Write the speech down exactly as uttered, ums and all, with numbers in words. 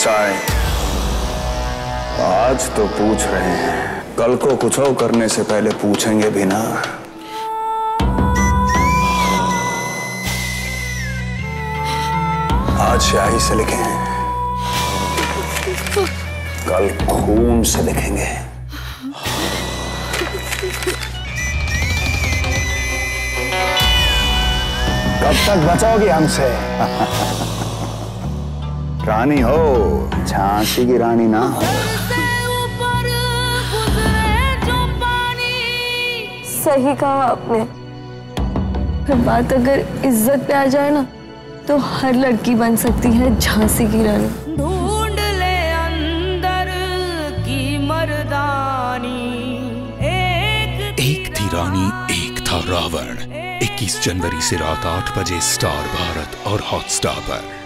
चाय। आज तो पूछ रहे हैं, कल को कुछ और करने से पहले पूछेंगे भी ना। आज स्याही से लिखे हैं, कल खून से लिखेंगे। कब तक बचोगी हमसे? रानी हो, झांसी की रानी ना हो। सही कहा आपने। फिर बात अगर इज्जत पे आ जाए ना, तो हर लड़की बन सकती है झांसी की रानी। ढूंढ ले अंदर की मर्दानी। एक एक थी रानी, एक था रावण। इक्कीस जनवरी से रात आठ बजे स्टार भारत और हॉटस्टार पर।